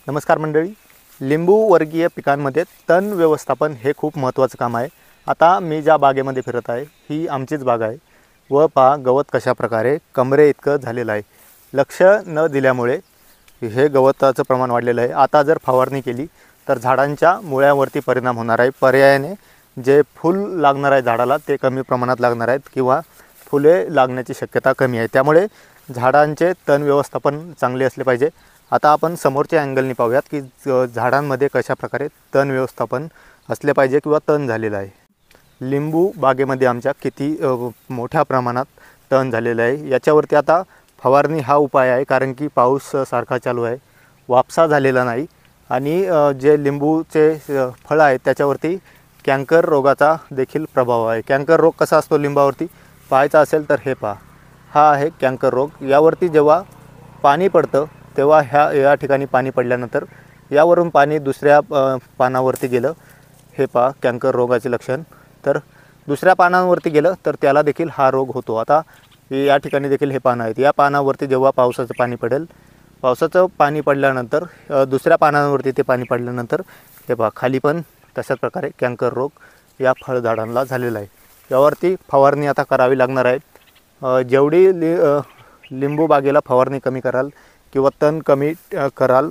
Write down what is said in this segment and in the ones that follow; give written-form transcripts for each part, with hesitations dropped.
नमस्कार मंडळी, लिंबू वर्गीय पिकांमध्ये तण व्यवस्थापन हे खूप महत्त्वाचं काम आहे। आता मी ज्या बागेमध्ये फिरत आहे ही आमचीच बाग आहे व पहा गवत कशा प्रकारे कमरे इतकं झालेलं आहे। लक्ष न दिल्यामुळे हे गवताचं प्रमाण वाढलेलं आहे। आता जर फवारणी केली तर झाडांच्या मुळ्यावरती परिणाम होणार आहे। पर्यायाने जे फूल लागणार आहे झाडाला ते कमी प्रमाणात लागणार आहेत किंवा फुले लागण्याची शक्यता कमी आहे। त्यामुळे झाडांचे तण व्यवस्थापन चांगले असले पाहिजे। आता आपण समोरच्या अँगलनी पाहूयात की झाडांमध्ये कशा प्रकारे तण व्यवस्थापन असले पाहिजे किंवा तण झालेलं आहे। लिंबू बागेमध्ये आमच्या किती मोठ्या प्रमाणात तण झालेलं आहे याच्यावरती आता फवारणी हा उपाय आहे, कारण की पाऊस सारखा चालू आहे, वापसा झालेला नाही आणि जे लिंबूचे फळ आहे त्याच्यावरती कॅन्कर रोगाचा देखील प्रभाव आहे। कॅन्कर रोग कसा असतो लिंबावरती पाहायचा असेल तर हे पहा, हा आहे कॅन्कर रोग। यावरती जेव्हा पाणी पडतं तेव्हा या ठिकाणी पाणी पडल्यानंतर यावरून पाणी दुसऱ्या पानावरती गेलं, हे पहा कॅन्कर रोगाचे लक्षण। तर दुसऱ्या पानावरती गेलं तर त्याला देखील हा रोग होतो। आता या ठिकाणी देखील हे पानं आहेत, या पानावरती जेव्हा पावसाचं पाणी पडेल, पावसाचं पाणी पडल्यानंतर दुसऱ्या पानावरती ते पाणी पडल्यानंतर हे पहा खाली पण तशाच प्रकारे कॅन्कर रोग या फळझाडांना झालेला आहे। यावरती फवारणी आता करावी लागणार आहे। जेवढी लिंबू बागेला फवारणी कमी कराल किंवा तण कमी कराल,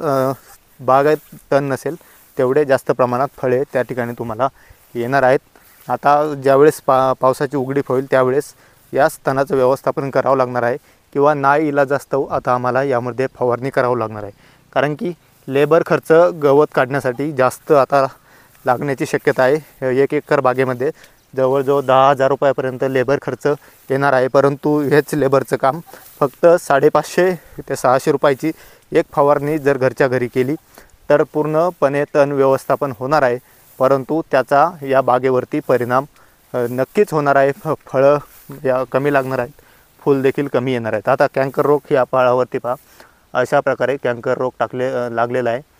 बागेत तण नसेल तेवढे जास्त प्रमाणात फळे त्या ठिकाणी तुम्हाला येणार आहेत। आता ज्यावेळेस पावसाची उघडीप होईल त्यावेळेस या तणाचं व्यवस्थापन करावं लागणार आहे किंवा नाईलाजास्तव आता आम्हाला यामध्ये फवारणी करावं लागणार आहे, कारण की लेबर खर्च गवत काढण्यासाठी जास्त आता लागण्याची शक्यता आहे। 1 एकर बागेमध्ये जवळजवळ 10,000 रुपयापर्यंत लेबर खर्च येणार आहे, परंतु हेच लेबरचं काम फक्त 550 ते 600 रुपयाची एक फवारणी जर घरच्या घरी केली तर पूर्णपणे तण व्यवस्थापन होणार आहे, परंतु त्याचा या बागेवरती परिणाम नक्कीच होणार आहे। फळं या कमी लागणार आहेत, फूल देखील कमी येणार आहेत। आता कॅन्कर रोग या फळावरती पहा, अशा प्रकारे कॅन्कर रोग लागलेला आहे।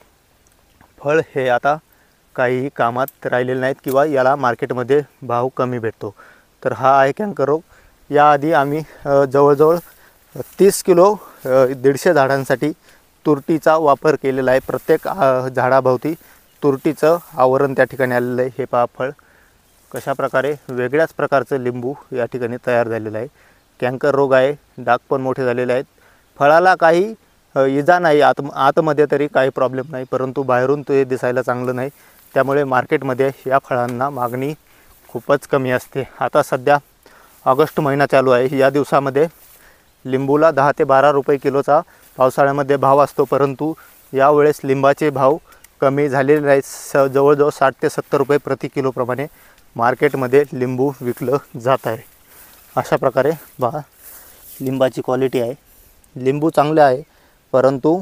फळ हे आता काहीही कामात राहिलेले नाहीत किंवा याला मार्केटमध्ये भाव कमी भेटतो। तर हा आहे कॅन्कर रोग। याआधी आम्ही जवळजवळ 30 किलो 150 झाडांसाठी तुरटीचा वापर केलेला आहे। प्रत्येक झाडाभोवती तुरटीचं आवरण त्या ठिकाणी आलेलं आहे। हे पहा फळ कशा प्रकारे वेगळ्याच प्रकारचं लिंबू या ठिकाणी तयार झालेलं आहे। कॅन्कर रोग आहे, डाग पण मोठे झालेले आहेत। फळाला काही इजा नाही, आतमध्ये तरी काही प्रॉब्लेम नाही, परंतु बाहेरून ते दिसायला चांगलं नाही, त्यामुळे मार्केटमध्ये या फळांना मागणी खूपच कमी असते। आता सध्या ऑगस्ट महिना चालू आहे, या दिवसामध्ये लिंबूला 10 ते 12 रुपये किलोचा पावसाळ्यामध्ये भाव असतो, परंतु यावेळेस लिंबाचे भाव कमी झालेले आहेत। जवळजवळ 60 ते 70 रुपये प्रति किलोप्रमाणे मार्केटमध्ये लिंबू विकलं जात आहे। अशा प्रकारे पहा लिंबाची क्वालिटी आहे। लिंबू चांगले आहे, परंतु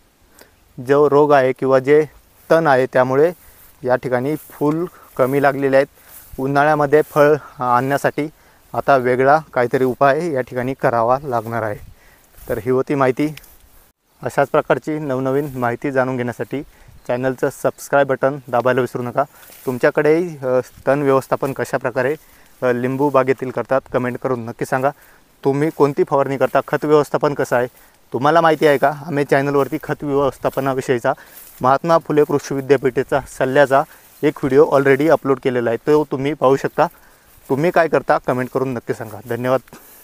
जो रोग आहे किंवा जे तण आहे त्यामुळे या ठिकाणी फूल कमी लागलेले आहेत। उन्हाळ्यामध्ये फळ आणण्यासाठी आता वेगळा काहीतरी उपाय या ठिकाणी करावा लागणार आहे। तर ही होती माहिती। अशाच प्रकारची नवनवीन माहिती जाणून घेण्यासाठी चॅनलचं सबस्क्राईब बटन दाबायला विसरू नका। तुमच्याकडेही तण व्यवस्थापन कशा प्रकारे लिंबू बागेतील करतात कमेंट करून नक्की सांगा। तुम्ही कोणती फवारणी करता, खत व्यवस्थापन कसं आहे तुम्हाला माहिती आहे का? आम्ही चॅनलवरती खत व्यवस्थापनाविषयीचा महात्मा फुले कृषी विद्यापीठाचा सल्ल्याचा एक व्हिडिओ ऑलरेडी अपलोड केलेला आहे, तो तुम्ही पाहू शकता। तुम्ही काय करता कमेंट करून नक्की सांगा। धन्यवाद।